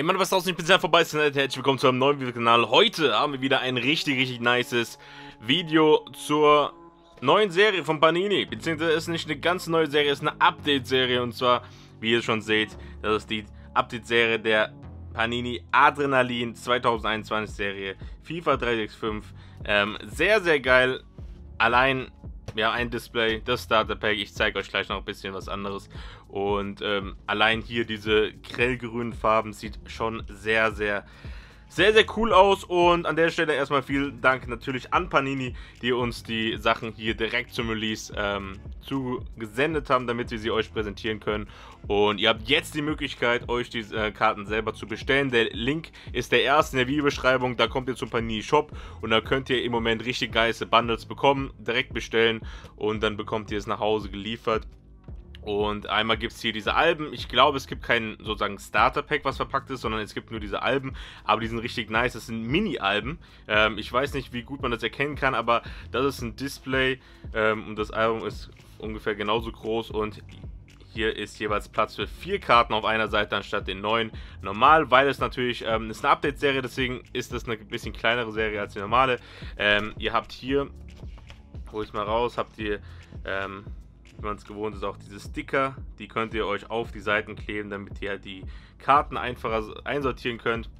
Mann, was draußen, ich bin sehr vorbei, herzlich willkommen zu einem neuen Videokanal. Heute haben wir wieder ein richtig nices Video zur neuen Serie von Panini. Beziehungsweise ist nicht eine ganz neue Serie, ist eine Update-Serie. Und zwar, wie ihr schon seht, das ist die Update-Serie der Panini Adrenalin 2021 Serie FIFA 365. Sehr geil. Allein, ja, ein Display, das Starter Pack. Ich zeige euch gleich noch ein bisschen was anderes. Und allein hier diese grellgrünen Farben sieht schon sehr cool aus. Und an der Stelle erstmal vielen Dank natürlich an Panini, die uns die Sachen hier direkt zum Release zugesendet haben, damit wir sie euch präsentieren können. Und ihr habt jetzt die Möglichkeit, euch die Karten selber zu bestellen. Der Link ist der erste in der Videobeschreibung. Da kommt ihr zum Panini Shop und da könnt ihr im Moment richtig geile Bundles bekommen, direkt bestellen und dann bekommt ihr es nach Hause geliefert. Und einmal gibt es hier diese Alben. Ich glaube, es gibt kein sozusagen Starter-Pack, was verpackt ist, sondern es gibt nur diese Alben. Aber die sind richtig nice. Das sind Mini-Alben. Ich weiß nicht, wie gut man das erkennen kann, aber das ist ein Display. Und das Album ist ungefähr genauso groß. Und hier ist jeweils Platz für 4 Karten auf einer Seite anstatt den 9. Normal, weil es natürlich ist eine Update-Serie, deswegen ist das eine bisschen kleinere Serie als die normale. Ihr habt hier, hol ich mal raus, habt ihr... wie man es gewohnt ist, auch diese Sticker, die könnt ihr euch auf die Seiten kleben, damit ihr halt die Karten einfacher einsortieren könnt.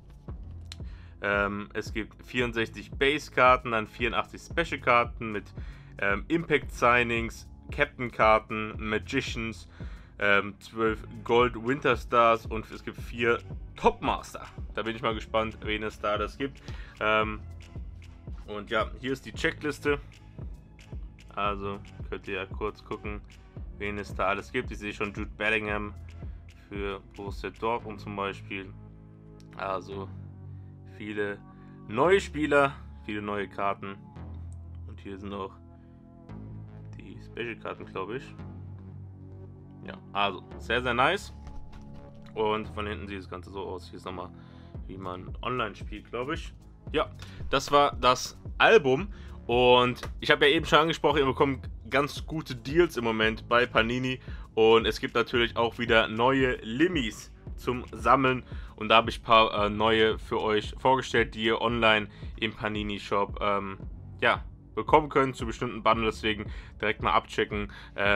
Es gibt 64 Base-Karten, dann 84 Special-Karten mit Impact-Signings, Captain-Karten, Magicians, 12 Gold Winter Stars und es gibt 4 Topmaster. Da bin ich mal gespannt, wen es da das gibt. Und ja, hier ist die Checkliste. Also könnt ihr ja kurz gucken, wen es da alles gibt. Ich sehe schon Jude Bellingham für Borussia Dortmund zum Beispiel. Also viele neue Spieler, viele neue Karten. Und hier sind auch die Special-Karten, glaube ich. Ja, also sehr nice. Und von hinten sieht das Ganze so aus. Hier ist nochmal, wie man online spielt, glaube ich. Ja, das war das Album. Und ich habe ja eben schon angesprochen, ihr bekommt ganz gute Deals im Moment bei Panini. Und es gibt natürlich auch wieder neue Limis zum Sammeln. Und da habe ich ein paar neue für euch vorgestellt, die ihr online im Panini Shop ja, bekommen könnt zu bestimmten Bundles. Deswegen direkt mal abchecken.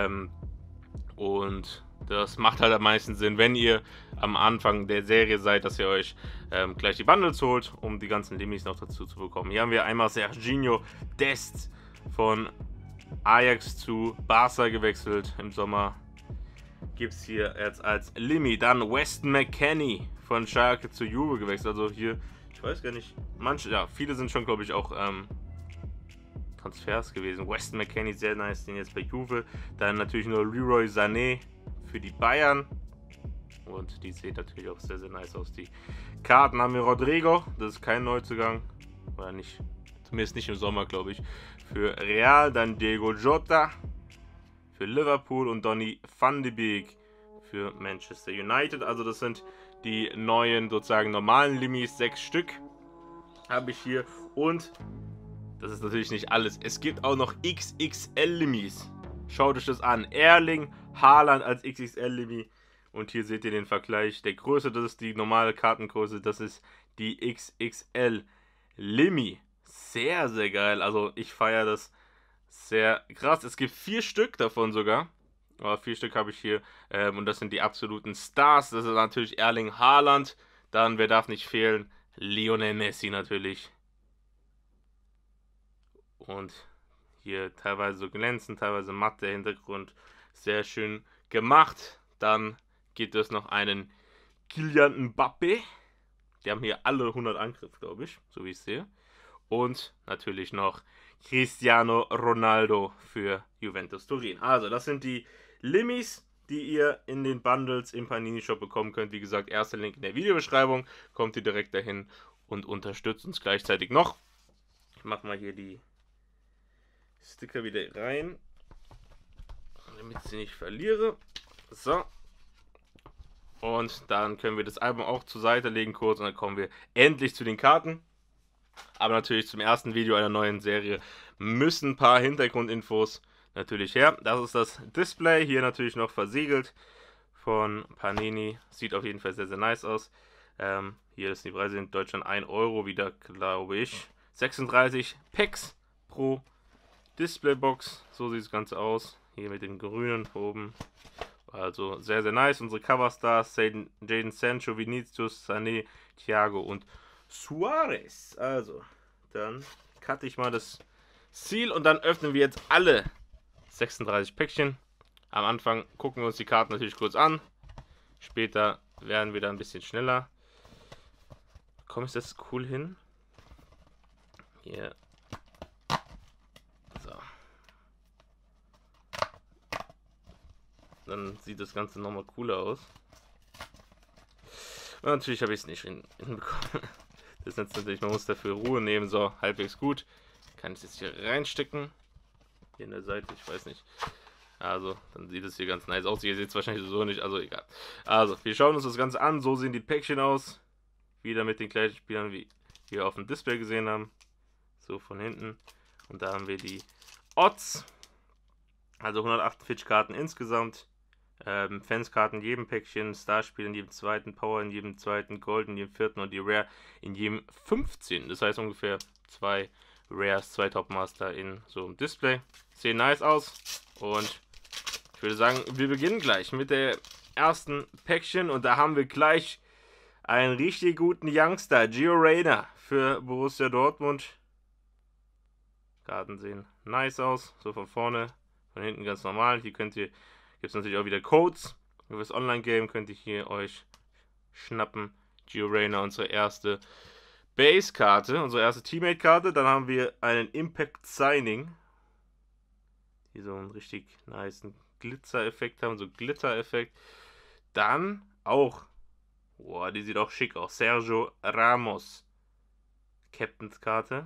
Und das macht halt am meisten Sinn, wenn ihr am Anfang der Serie seid, dass ihr euch gleich die Bundles holt, um die ganzen Limis noch dazu zu bekommen. Hier haben wir einmal Serginho Dest von Ajax zu Barca gewechselt im Sommer. Gibt es hier jetzt als Limi. Dann Weston McKennie von Schalke zu Juve gewechselt. Also hier, ich weiß gar nicht, manche, ja, viele sind schon, glaube ich, auch Transfers gewesen. Weston McKennie, sehr nice, den jetzt bei Juve. Dann natürlich nur Leroy Sané für die Bayern. Und die sehen natürlich auch sehr nice aus. Die Karten haben wir Rodrigo, das ist kein Neuzugang. Oder nicht, zumindest nicht im Sommer, glaube ich. Für Real, dann Diego Jota für Liverpool und Donny van de Beek für Manchester United. Also das sind die neuen, sozusagen normalen Limis, 6 Stück habe ich hier. Und das ist natürlich nicht alles. Es gibt auch noch XXL-Limis. Schaut euch das an. Erling Haaland als XXL-Limi. Und hier seht ihr den Vergleich der Größe. Das ist die normale Kartengröße. Das ist die XXL-Limi. Sehr geil. Also ich feiere das sehr krass. Es gibt 4 Stück davon sogar. Aber 4 Stück habe ich hier. Und das sind die absoluten Stars. Das ist natürlich Erling Haaland. Dann, wer darf nicht fehlen? Lionel Messi natürlich. Und hier teilweise so glänzend, teilweise matt der Hintergrund. Sehr schön gemacht. Dann gibt es noch einen Kylian Mbappé. Die haben hier alle 100 Angriff, glaube ich, so wie ich sehe. Und natürlich noch Cristiano Ronaldo für Juventus Turin. Also, das sind die Limis, die ihr in den Bundles im Panini Shop bekommen könnt. Wie gesagt, erster Link in der Videobeschreibung. Kommt ihr direkt dahin und unterstützt uns gleichzeitig noch. Ich mache mal hier die Sticker wieder rein, damit ich sie nicht verliere. So. Und dann können wir das Album auch zur Seite legen kurz und dann kommen wir endlich zu den Karten. Aber natürlich zum ersten Video einer neuen Serie müssen ein paar Hintergrundinfos natürlich her. Das ist das Display, hier natürlich noch versiegelt von Panini. Sieht auf jeden Fall sehr nice aus. Hier ist die Preise in Deutschland 1 Euro wieder, glaube ich. 36 Packs pro Displaybox. So sieht das Ganze aus. Hier mit dem grünen oben. Also sehr, sehr nice. Unsere Coverstars: Jadon Sancho, Vinicius, Sané, Thiago und Suarez. Also, dann cutte ich mal das Seal und dann öffnen wir jetzt alle 36 Päckchen. Am Anfang gucken wir uns die Karten natürlich kurz an. Später werden wir da ein bisschen schneller. Komme ich das cool hin? Hier. So. Dann sieht das Ganze nochmal cooler aus. Und natürlich habe ich es nicht hinbekommen. Das ist jetzt natürlich, man muss dafür Ruhe nehmen. So, halbwegs gut. Kann ich es jetzt hier reinstecken. Hier in der Seite, ich weiß nicht. Also, dann sieht es hier ganz nice aus. Ihr seht es wahrscheinlich so nicht, also egal. Also, wir schauen uns das Ganze an. So sehen die Päckchen aus. Wieder mit den gleichen Spielern, wie wir auf dem Display gesehen haben. So von hinten. Und da haben wir die Odds. Also 148 Karten insgesamt. Fanskarten in jedem Päckchen, Starspiel in jedem zweiten, Power in jedem zweiten, Gold in jedem vierten und die Rare in jedem 15. Das heißt ungefähr 2 Rares, 2 Topmaster in so einem Display. Sehen nice aus. Und ich würde sagen, wir beginnen gleich mit der ersten Päckchen. Und da haben wir gleich einen richtig guten Youngster, Gio Reyna für Borussia Dortmund. Karten sehen nice aus, so von vorne, von hinten ganz normal. Hier gibt es natürlich auch wieder Codes. Für das Online-Game könnt ihr hier euch schnappen. Gio Reyna, unsere erste Base-Karte, unsere erste Teammate-Karte. Dann haben wir einen Impact-Signing, die so einen richtig nice Glitzer-Effekt haben, so Glitter-Effekt. Dann auch, boah, die sieht auch schick aus, Sergio Ramos, Captains-Karte.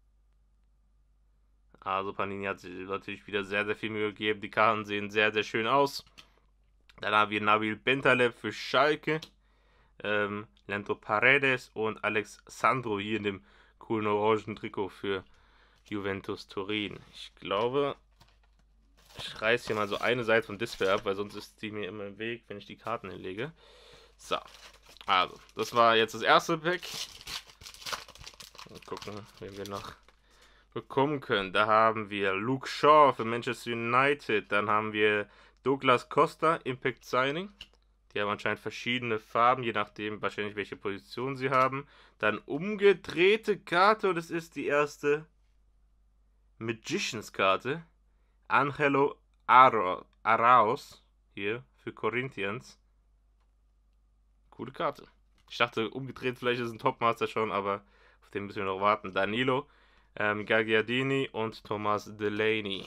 Also Panini hat sich natürlich wieder sehr, sehr viel Mühe gegeben. Die Karten sehen sehr, sehr schön aus. Dann haben wir Nabil Bentaleb für Schalke. Leandro Paredes und Alex Sandro hier in dem coolen orangen Trikot für Juventus Turin. Ich glaube, ich reiße hier mal so eine Seite vom Display ab, weil sonst ist die mir immer im Weg, wenn ich die Karten hinlege. So, also, das war jetzt das erste Pack. Mal gucken, wen wir noch bekommen können. Da haben wir Luke Shaw für Manchester United. Dann haben wir Douglas Costa, Impact Signing. Die haben anscheinend verschiedene Farben, je nachdem wahrscheinlich welche Position sie haben. Dann umgedrehte Karte und es ist die erste Magicians Karte. Angelo Arauz hier für Corinthians. Coole Karte. Ich dachte umgedreht, vielleicht ist es ein Topmaster schon, aber auf den müssen wir noch warten. Danilo, Gagliardini und Thomas Delaney.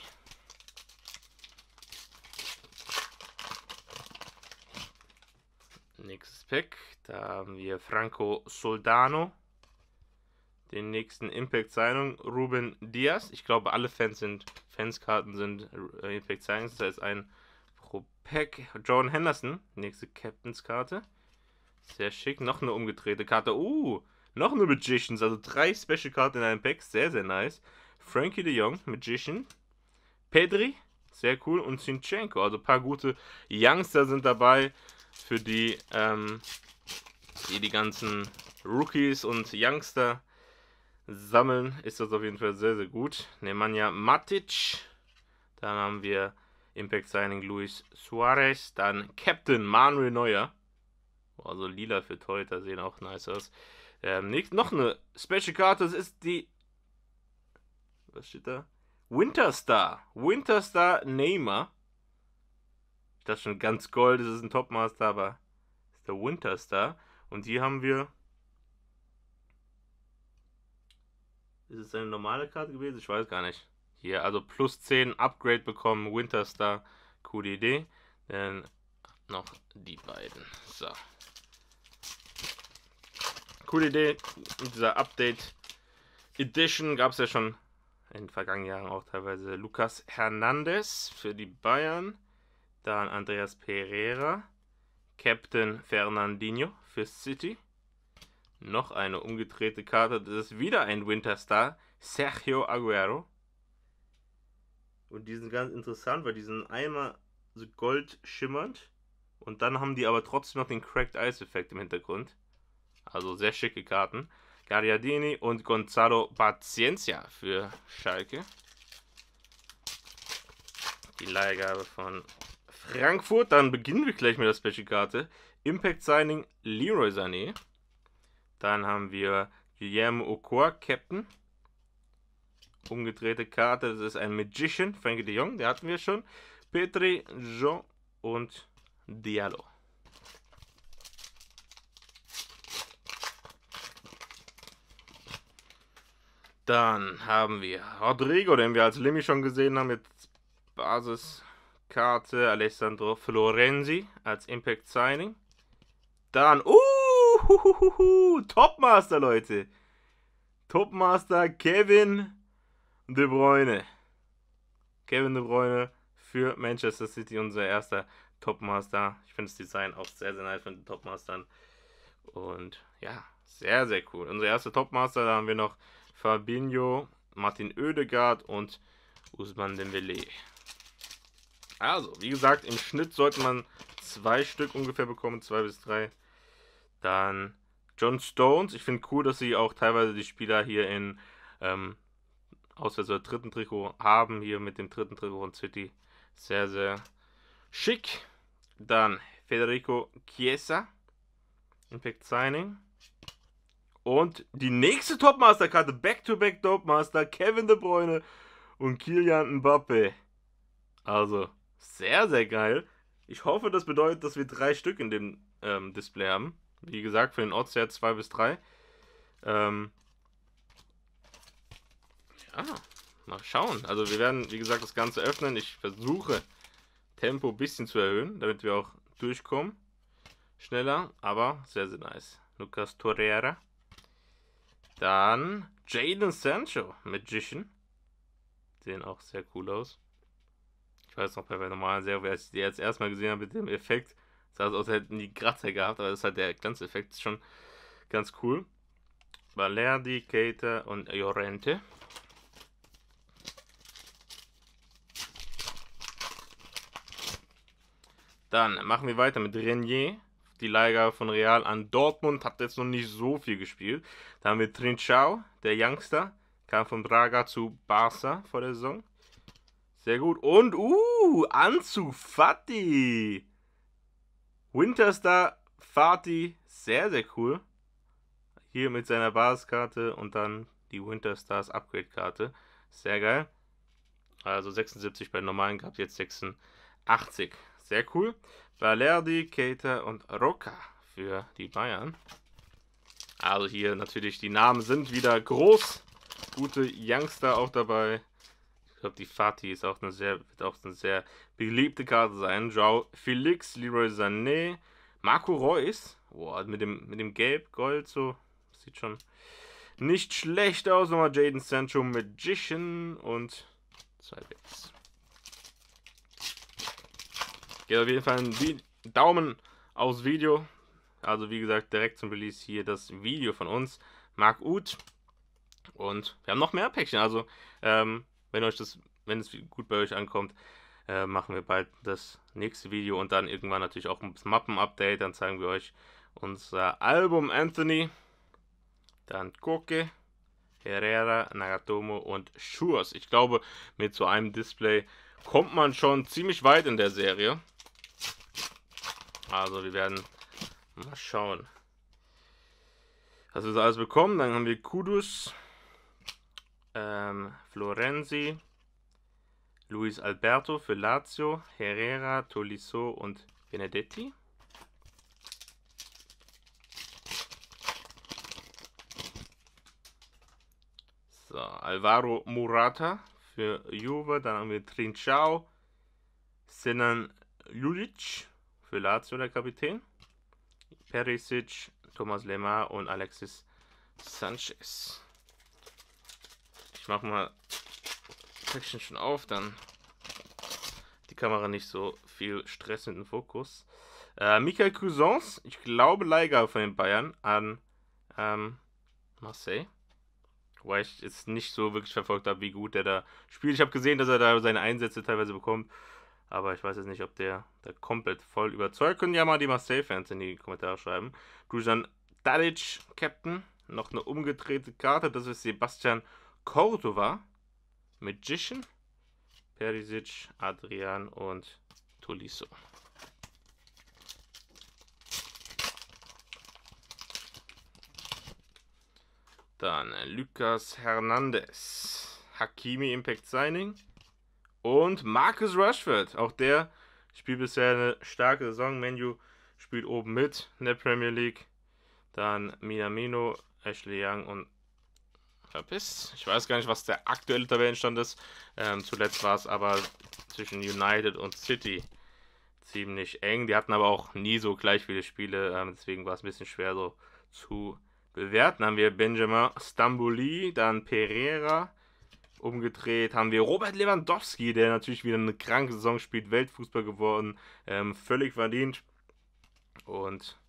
Nächstes Pack, da haben wir Franco Soldano. Den nächsten Impact Signing, Ruben Diaz. Ich glaube, alle Fanskarten sind Impact Signings, das heißt ein pro Pack. Jordan Henderson, nächste Captains Karte. Sehr schick, noch eine umgedrehte Karte. Noch eine Magicians, also 3 Special Karten in einem Pack, sehr, sehr nice. Frankie de Jong, Magician. Pedri, sehr cool. Und Zinchenko, also ein paar gute Youngster sind dabei, für die die ganzen Rookies und Youngster sammeln. Ist das auf jeden Fall sehr, sehr gut. Nemanja Matic. Dann haben wir Impact Signing Luis Suarez. Dann Captain Manuel Neuer. Also lila für Torhüter sehen auch nice aus. Noch eine Special Karte, das ist die, was steht da? Winterstar Neymar. Ich dachte schon ganz gold, das ist ein Topmaster, aber das ist der Winterstar. Und hier haben wir, ist es eine normale Karte gewesen? Ich weiß gar nicht. Hier, also plus 10 Upgrade bekommen, Winterstar, coole Idee. Dann noch die beiden. So. Coole Idee. In dieser Update Edition gab es ja schon in den vergangenen Jahren auch teilweise Lucas Hernandez für die Bayern. Dann Andreas Pereira. Captain Fernandinho für City. Noch eine umgedrehte Karte. Das ist wieder ein Winterstar. Sergio Aguero. Und die sind ganz interessant, weil die sind einmal so gold schimmernd. Und dann haben die aber trotzdem noch den Cracked Ice Effekt im Hintergrund. Also sehr schicke Karten. Gagliardini und Gonzalo Paciencia für Schalke. Die Leihgabe von Frankfurt. Dann beginnen wir gleich mit der Special-Karte. Impact Signing Leroy Sané. Dann haben wir Guillermo Ochoa, Captain. Umgedrehte Karte, das ist ein Magician, Frankie de Jong, der hatten wir schon. Petri, Jean und Diallo. Dann haben wir Rodrigo, den wir als Limmy schon gesehen haben, mit Basiskarte. Alessandro Florenzi als Impact Signing. Dann, Topmaster, Leute. Topmaster Kevin De Bruyne. Kevin De Bruyne für Manchester City, unser erster Topmaster. Ich finde das Design auch sehr, sehr nice von den Topmastern. Und ja, sehr, sehr cool. Unser erster Topmaster, da haben wir noch Fabinho, Martin Oedegaard und Ousmane Dembélé. Also, wie gesagt, im Schnitt sollte man 2 Stück ungefähr bekommen, 2 bis 3. Dann John Stones. Ich finde cool, dass sie auch teilweise die Spieler hier in Auswärts- oder dritten Trikot haben. Hier mit dem dritten Trikot von City. Sehr, sehr schick. Dann Federico Chiesa. Impact Signing. Und die nächste Topmaster-Karte. Back-to-back Topmaster. Kevin De Bruyne und Kylian Mbappé. Also, sehr, sehr geil. Ich hoffe, das bedeutet, dass wir 3 Stück in dem Display haben. Wie gesagt, für den Odds her 2 bis 3. Ja, mal schauen. Also wir werden, wie gesagt, das Ganze öffnen. Ich versuche, Tempo ein bisschen zu erhöhen, damit wir auch durchkommen. Schneller, aber sehr, sehr nice. Lucas Torreira. Dann Jadon Sancho, Magician. Sehen auch sehr cool aus. Ich weiß noch, bei der normalen Serie, als ich die jetzt erstmal gesehen habe mit dem Effekt, sah es aus, als hätten die Kratzer gehabt, aber das ist halt der Glanzeffekt, ist schon ganz cool. Valerdi, Keita und Llorente. Dann machen wir weiter mit Renier. Die Leihgabe von Real an Dortmund, hat jetzt noch nicht so viel gespielt. Da haben wir Trincao, der Youngster, kam von Braga zu Barca vor der Saison. Sehr gut. Und, Ansu Fati. Winterstar Fati, sehr, sehr cool. Hier mit seiner Basiskarte und dann die Winterstars Upgrade-Karte. Sehr geil. Also 76 bei normalen gehabt, jetzt 86. Sehr cool. Valerdi, Keita und Roca für die Bayern. Also hier natürlich, die Namen sind wieder groß. Gute Youngster auch dabei. Ich glaube, die Fati ist auch wird auch eine sehr beliebte Karte sein. Joao Felix, Leroy Sané, Marco Reus. Boah, mit dem Gelb, Gold, so. Sieht schon nicht schlecht aus. Nochmal Jadon Sancho, Magician und 2 Bits. Geht auf jeden Fall ein Daumen aufs Video. Also wie gesagt, direkt zum Release hier das Video von uns. Marc Uth. Und wir haben noch mehr Päckchen. Also, wenn es gut bei euch ankommt, machen wir bald das nächste Video und dann irgendwann natürlich auch ein Mappen-Update. Dann zeigen wir euch unser Album Anthony. Dann Koke, Herrera, Nagatomo und Schurz. Ich glaube, mit so einem Display kommt man schon ziemlich weit in der Serie. Also wir werden mal schauen, was wir so alles bekommen. Dann haben wir Kudus, Florenzi, Luis Alberto für Lazio, Herrera, Tolisso und Benedetti. So, Alvaro Morata für Juve. Dann haben wir Trincao, Sinan Lulic für Lazio, der Kapitän. Perisic, Thomas Lemar und Alexis Sanchez. Ich mache mal Päckchen schon auf, dann die Kamera nicht so viel Stress mit dem Fokus. Michael Cousins, ich glaube Leihgabe von den Bayern an Marseille. Wobei ich jetzt nicht so wirklich verfolgt habe, wie gut der da spielt. Ich habe gesehen, dass er da seine Einsätze teilweise bekommt. Aber ich weiß jetzt nicht, ob der komplett voll überzeugt. Können ja mal die Marseille-Fans in die Kommentare schreiben. Dusan Tadic, Captain. Noch eine umgedrehte Karte, das ist Sebastian Cordova. Magician. Perisic, Adrian und Tolisso. Dann Lucas Hernandez. Hakimi Impact Signing. Und Marcus Rashford. Auch der spielt bisher eine starke Saison. Menu spielt oben mit in der Premier League. Dann Minamino, Ashley Young und Verpiss. Ich weiß gar nicht, was der aktuelle Tabellenstand ist. Zuletzt war es aber zwischen United und City ziemlich eng. Die hatten aber auch nie so gleich viele Spiele. Deswegen war es ein bisschen schwer so zu bewerten. Dann haben wir Benjamin Stambouli, dann Pereira. Umgedreht haben wir Robert Lewandowski, der natürlich wieder eine kranke Saison spielt, Weltfußball geworden, völlig verdient. Und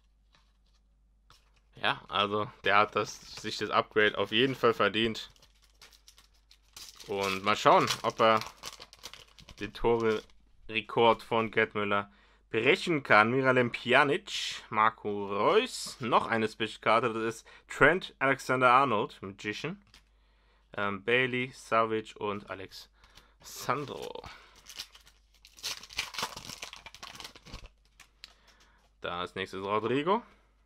ja, also der hat sich das Upgrade auf jeden Fall verdient. Und mal schauen, ob er den Tore-Rekord von Gerd Müller brechen kann. Miralem Pjanic, Marco Reus, noch eine Special-Karte, das ist Trent Alexander-Arnold, Magician. Bailey, Savic und Alex Sandro. Da als nächstes Rodrigo.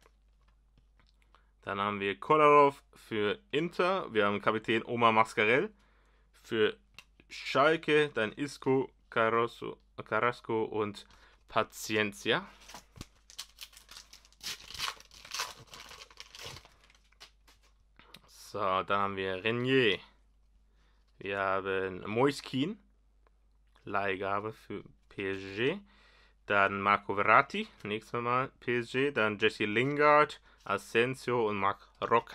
Dann haben wir Kolarov für Inter. Wir haben Kapitän Omar Mascarell für Schalke. Dann Isco, Carrasco und Paciencia. So, dann haben wir Renier. Wir haben Moiskin. Leihgabe für PSG. Dann Marco Verratti. Nächstes Mal PSG. Dann Jesse Lingard, Asensio und Marc Roca.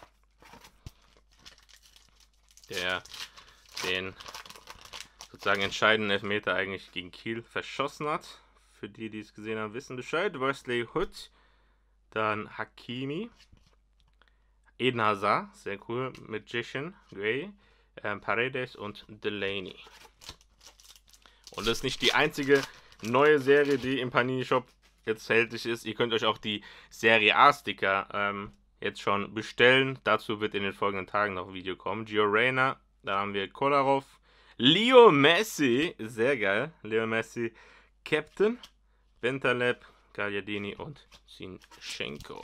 Der den sozusagen entscheidenden Elfmeter eigentlich gegen Kiel verschossen hat. Für die, die es gesehen haben, wissen Bescheid. Wesley Hood. Dann Hakimi. Eden Hazard, sehr cool. Magician, Gray, Paredes und Delaney. Und das ist nicht die einzige neue Serie, die im Panini Shop jetzt erhältlich ist. Ihr könnt euch auch die Serie A Sticker jetzt schon bestellen. Dazu wird in den folgenden Tagen noch ein Video kommen. Gio Reyna, da haben wir Kolarov, Leo Messi, sehr geil. Leo Messi, Captain, Bentaleb, Gagliardini und Zinchenko.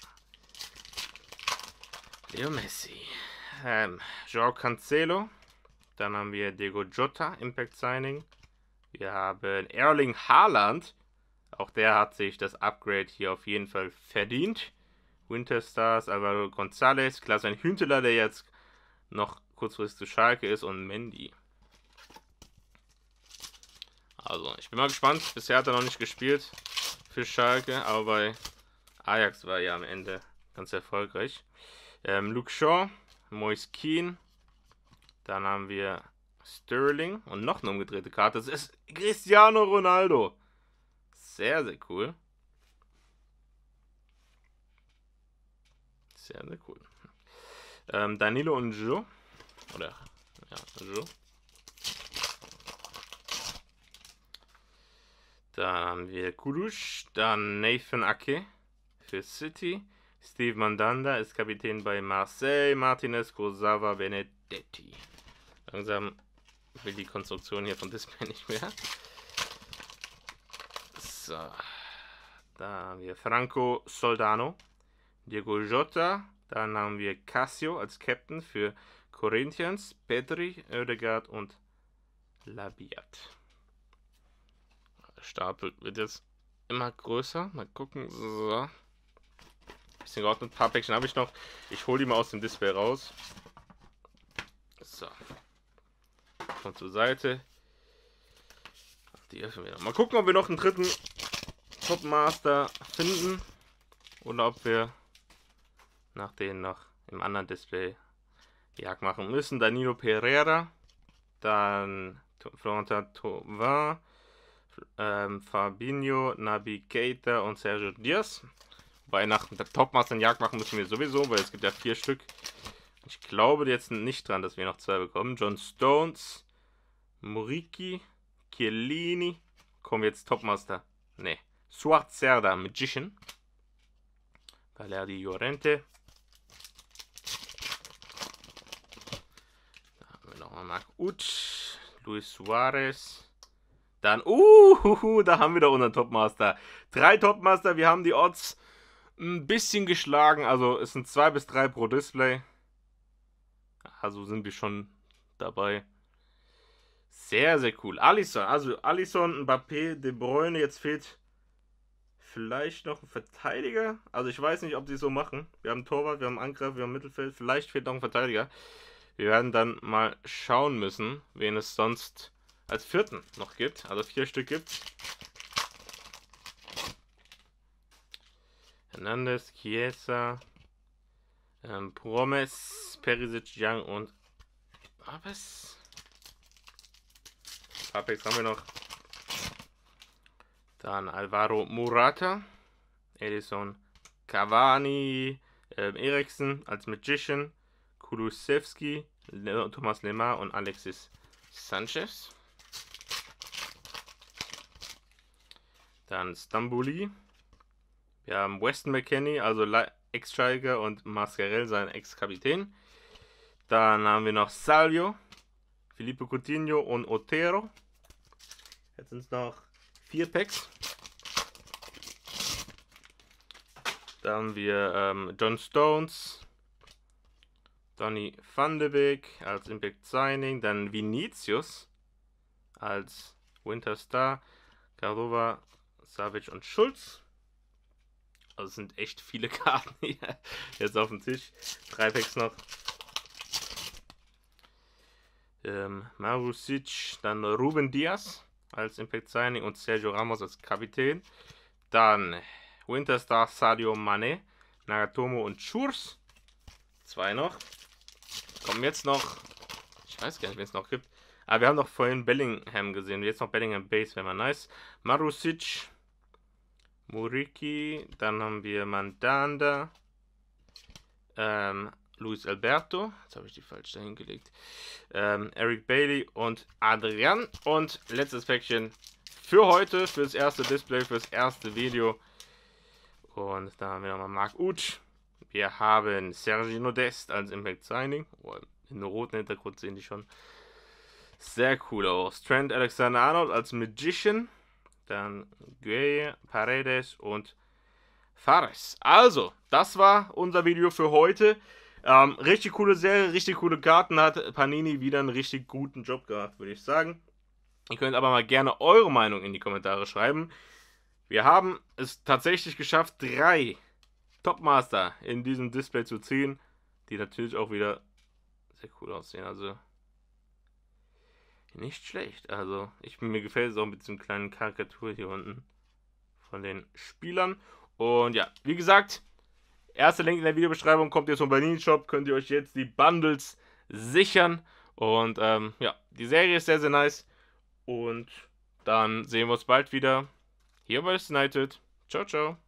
Leo Messi. Joao Cancelo. Dann haben wir Diego Jota, Impact Signing. Wir haben Erling Haaland. Auch der hat sich das Upgrade hier auf jeden Fall verdient. Winter Stars, Alvaro González, Klaas-Jan Huntelaar, der jetzt noch kurzfristig zu Schalke ist, und Mendy. Also, ich bin mal gespannt. Bisher hat er noch nicht gespielt für Schalke, aber bei Ajax war er ja am Ende ganz erfolgreich. Luke Shaw, Moise Kean, dann haben wir Sterling und noch eine umgedrehte Karte. Das ist Cristiano Ronaldo. Sehr, sehr cool. Sehr, sehr cool. Danilo und Joe. Oder, ja, Joe. Dann haben wir Kudusch, dann Nathan Ake für City. Steve Mandanda ist Kapitän bei Marseille. Martinez, Kurzawa, Benedetti. Langsam will die Konstruktion hier von Display nicht mehr. So. Da haben wir Franco Soldano. Diego Jota. Dann haben wir Cassio als Captain für Corinthians. Pedri, Oedegaard und Labiat. Der Stapel wird jetzt immer größer. Mal gucken. So. Bisschen geordnet. Ein paar Päckchen habe ich noch. Ich hole die mal aus dem Display raus. So. Kommt zur Seite. Die öffnen wir noch. Mal gucken, ob wir noch einen dritten Topmaster finden. Oder ob wir nach denen noch im anderen Display Jagd machen müssen. Danilo Pereira. Dann Florentin Thauvin. Fabinho, Naby Keita und Sergio Diaz. Wobei nach der Topmaster Jagd machen müssen wir sowieso, weil es gibt ja 4 Stück. Ich glaube jetzt nicht dran, dass wir noch 2 bekommen. John Stones, Muriqi, Chiellini. Kommen jetzt Topmaster. Ne. Suat Serdar, Magician. Valeri Llorente. Da haben wir nochmal Marc Uth, Luis Suarez. Dann, da haben wir doch unseren Topmaster. 3 Topmaster, wir haben die Odds ein bisschen geschlagen. Also es sind 2 bis 3 pro Display. Also sind wir schon dabei. Sehr, sehr cool. Alisson, also Alisson, Mbappé, De Bruyne. Jetzt fehlt vielleicht noch ein Verteidiger. Also ich weiß nicht, ob sie es so machen. Wir haben Torwart, wir haben Angriff, wir haben Mittelfeld. Vielleicht fehlt noch ein Verteidiger. Wir werden dann mal schauen müssen, wen es sonst als 4. noch gibt. Also 4 Stück gibt es. Hernandez, Chiesa, Promes, Perisic, Young und Aves. Apex haben wir noch. Dann Alvaro Morata, Edison Cavani, Eriksen als Magician, Kulusevski, Thomas Lemar und Alexis Sanchez. Dann Stambouli. Wir haben Weston McKennie, also Ex-Schalke, und Mascarell, sein Ex-Kapitän. Dann haben wir noch Salvio, Felipe Coutinho und Otero. Jetzt sind es noch 4 Packs. Da haben wir John Stones, Donny van de Beek als Impact Signing, dann Vinicius als Winter Star, Cardova, Savic und Schulz. Also es sind echt viele Karten hier jetzt auf dem Tisch. 3 Packs noch. Marusic, dann Ruben Diaz als Impact Signing und Sergio Ramos als Kapitän. Dann Winterstar, Sadio Mané, Nagatomo und Schurz. 2 noch. Kommen jetzt noch, ich weiß gar nicht, wen es noch gibt. Aber wir haben doch vorhin Bellingham gesehen. Jetzt noch Bellingham Base, wäre mal nice. Marusic, Muriqi, dann haben wir Mandanda, Luis Alberto, jetzt habe ich die falsch dahin gelegt, Eric Bailey und Adrian. Und letztes Päckchen für heute, fürs erste Display, fürs erste Video. Und da haben wir nochmal Marc Uth. Wir haben Sergio Dest als Impact Signing. Oh, in den roten Hintergrund sehen die schon sehr cool aus. Trent Alexander-Arnold als Magician. Dann Gueye, Paredes und Fares. Also, das war unser Video für heute. Richtig coole Serie, richtig coole Karten. Hat Panini wieder einen richtig guten Job gemacht, würde ich sagen. Ihr könnt aber mal gerne eure Meinung in die Kommentare schreiben. Wir haben es tatsächlich geschafft, 3 Topmaster in diesem Display zu ziehen, die natürlich auch wieder sehr cool aussehen. Also nicht schlecht. Also mir gefällt es auch mit diesem kleinen Karikatur hier unten von den Spielern. Und ja, wie gesagt, erster Link in der Videobeschreibung, kommt jetzt vom Panini Shop, könnt ihr euch jetzt die Bundles sichern. Und ja, die Serie ist sehr, sehr nice. Und dann sehen wir uns bald wieder hier bei United. Ciao, ciao.